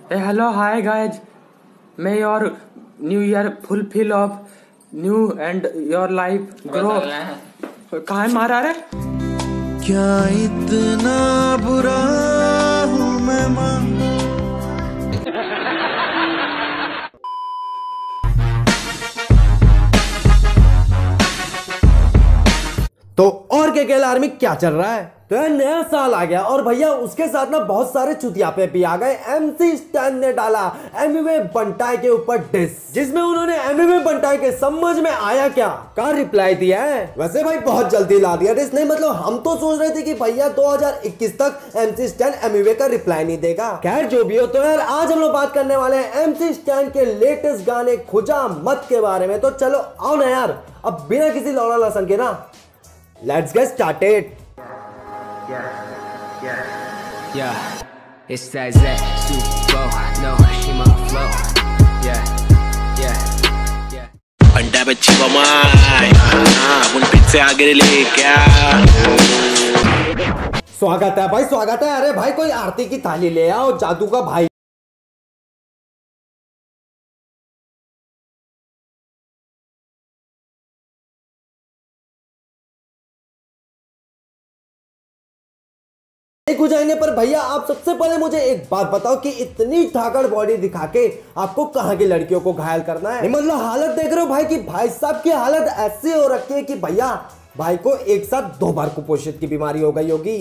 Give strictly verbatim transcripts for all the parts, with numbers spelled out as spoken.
Hey, hello, hi guys. May your new year fulfill of new and your life grow. कहाँ है मारा रे? क्या इतना बुरा हूँ मैं माँ? तो और के केला आर्मी क्या चल रहा है? तो यार नया साल आ गया और भैया उसके साथ ना बहुत सारे चुतियापे भी आ गए। एमसी स्टैन ने डाला एमिवे बंटाई के ऊपर डिस, जिसमें उन्होंने एमिवे बंटाई के समझ में आया क्या का रिप्लाई दिया है। वैसे भाई बहुत जल्दी ला दिया डिस, नहीं मतलब हम तो सोच रहे थे कि भैया दो हज़ार इक्कीस तक एमसी स्टैन एमिवे का रिप्लाई नहीं देगा। खैर जो भी हो, तो यार आज हम लोग बात करने वाले हैं एमसी स्टैन के लेटेस्ट गाने खुजा मत के बारे में। तो चलो आओ ना यार, अब बिना किसी लौड़ा लसन के ना let's get started. Yeah, yeah, yeah. It's that Zach Super no Shima flow. Yeah, yeah, yeah. अंडा बच्ची बमाई अपन पिज्जे आगे ले क्या? स्वागत है भाई, स्वागत है। अरे भाई कोई आरती की थाली ले आओ, जादू का भाई। हो जाएंगे। पर भैया आप सबसे पहले मुझे एक बात बताओ कि इतनी धाकड़ बॉडी दिखा के आपको कहां की लड़कियों को घायल करना है? मतलब हालत देख रहे हो भाई कि भाई साहब की हालत ऐसी हो रखी है कि भैया भाई को एक साथ दो बार कुपोषित की बीमारी हो गई होगी।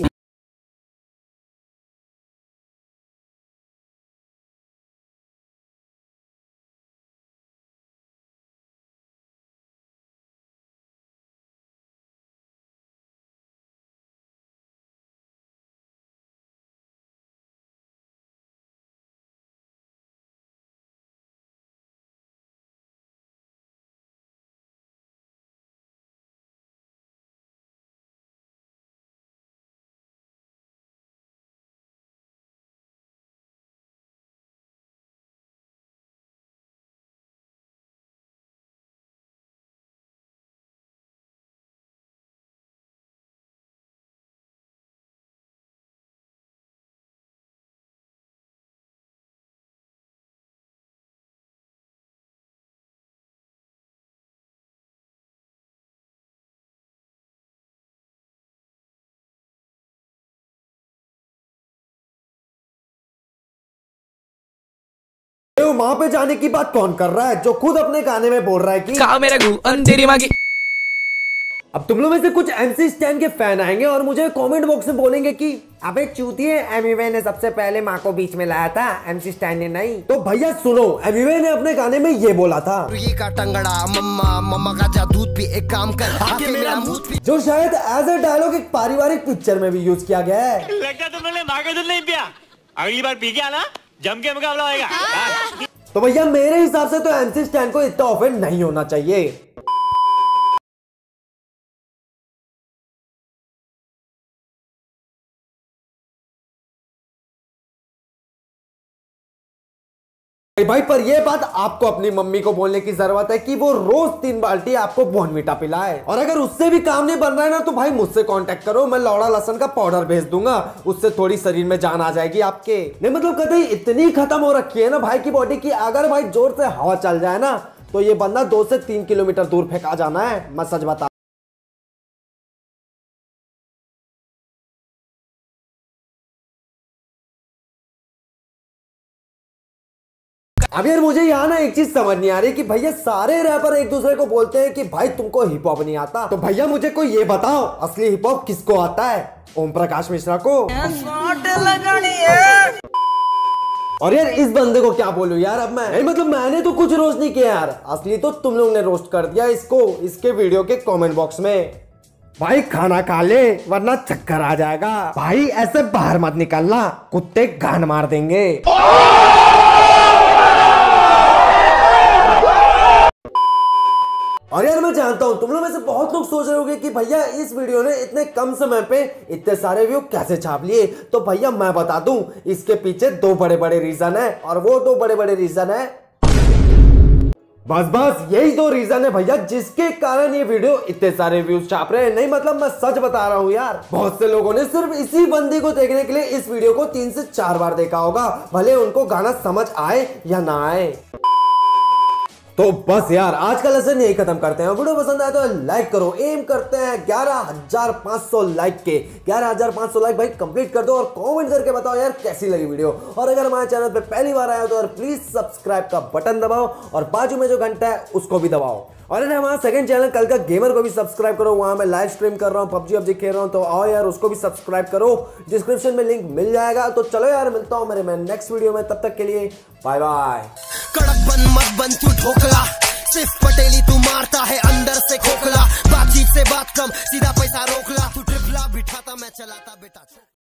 वहां पे जाने की बात कौन कर रहा है जो खुद अपने गाने में बोल रहा है कि कहा मेरा गु अंधेरी मांगी। अब तुम लोग में से कुछ एमसी स्टैन के फैन आएंगे और मुझे कमेंट बॉक्स में बोलेंगे कि अबे चूतिए, एमिवे ने सबसे पहले माँ को बीच में लाया था, एमसी स्टैन ने नहीं। तो भैया सुनो, एमिवे ने अपने गाने में ये बोला था, ये का टंगड़ा मम्मा मम्मा का जा दूध पी, एक काम कर आके मेरा मुंह पी, जो शायद एज ए डायलॉग एक पारिवारिक पिक्चर में भी यूज किया गया है। लगता तुमने माँ का दूध नहीं पिया, अगली बार पी के आना, जम के मुकाबला होगा। तो भैया मेरे हिसाब से तो एमसी स्टैन को इतना ऑफेंड नहीं होना चाहिए। भाई पर ये बात आपको अपनी मम्मी को बोलने की जरूरत है कि वो रोज तीन बाल्टी आपको बोर्नवीटा पिलाए। और अगर उससे भी काम नहीं बन रहा है ना, तो भाई मुझसे कांटेक्ट करो, मैं लौड़ा लहसुन का पाउडर भेज दूंगा, उससे थोड़ी शरीर में जान आ जाएगी आपके। नहीं मतलब कभी इतनी खत्म हो रखी है ना भाई की बॉडी की, अगर भाई जोर से हवा चल जाए ना तो ये बंदा दो से तीन किलोमीटर दूर फेंका जाना है, मैं सच बता। अब यार मुझे यहाँ ना एक चीज समझ नहीं आ रही कि भैया सारे रैपर एक दूसरे को बोलते हैं कि भाई तुमको हिप हॉप नहीं आता, तो भैया मुझे कोई ये बताओ असली हिप हॉप किसको आता है? ओम प्रकाश मिश्रा को। और यार इस बंदे को क्या बोलूं यार अब मैं, मतलब मैंने तो कुछ रोस्ट नहीं किया यार, असली तो तुम लोग ने रोस्ट कर दिया इसको इसके वीडियो के कमेंट बॉक्स में। भाई खाना खा ले वरना चक्कर आ जाएगा, भाई ऐसे बाहर मत निकलना, कुत्ते गान मार देंगे। और यार मैं जानता हूं तुम लोग में से बहुत लोग सोच रहे होंगे कि भैया इस वीडियो ने इतने कम समय पे इतने सारे व्यू कैसे छाप लिए। तो भैया मैं बता दूं, इसके पीछे दो बड़े बड़े रीजन है, और वो दो बड़े बड़े रीजन है बस बस यही दो रीजन है भैया जिसके कारण ये वीडियो इतने सारे व्यूज छाप रहे हैं। नहीं मतलब मैं सच बता रहा हूँ यार, बहुत से लोगों ने सिर्फ इसी बंदी को देखने के लिए इस वीडियो को तीन से चार बार देखा होगा, भले उनको गाना समझ आए या ना आए। तो बस यार आज का लेसन यही खत्म करते हैं। वीडियो पसंद आए तो लाइक करो, एम करते हैं ग्यारह हजार पाँच सौ लाइक के। ग्यारह हजार पाँच सौ लाइक भाई कंप्लीट कर दो और कमेंट करके बताओ यार कैसी लगी वीडियो। और अगर हमारे चैनल पे पहली बार आया हो तो प्लीज सब्सक्राइब का बटन दबाओ और बाजू में जो घंटा है उसको भी दबाओ। और अरे हमारा सेकंड चैनल कल का गेमर को भी सब्सक्राइब करो, वहां मैं लाइव स्ट्रीम कर रहा हूँ, पबजी पबजी खेल रहा हूँ, तो आओ यार उसको भी सब्सक्राइब करो, डिस्क्रिप्शन में लिंक मिल जाएगा। तो चलो यार मिलता हूँ मेरे मैं नेक्स्ट वीडियो में, तब तक के लिए बाय बाय। कड़क बन मत बन तू ढोकला, सिर्फ पटेली तू मारता है अंदर से खोखला, बातचीत से बात कम सीधा पैसा रोकला, तू ट्रिपला बिठाता मैं चलाता बेटा।